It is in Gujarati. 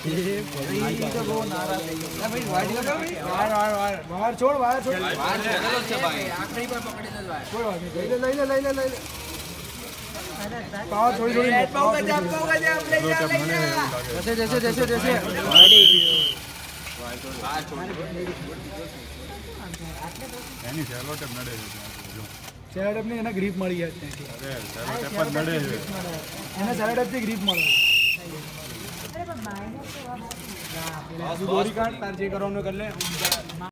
ये तो वो नारा है भाई वाइड लगा भाई बाहर छोड़ चलो से भाई आखिरी पर पकड़े दे भाई कोई बात नहीं ले पावर थोड़ी पावर जा ले जा जैसे એની સેલો ટેપ નડે છે જો સેલો ટેપ ને એના ગ્રીપ મળી જાય છે અરે સેલો ટેપ જ નડે છે એના સેલો ટેપ થી ગ્રીપ મળે અરે પણ માઇનસ તો દોરી કાઢ તાર જે કરવાનું કર લે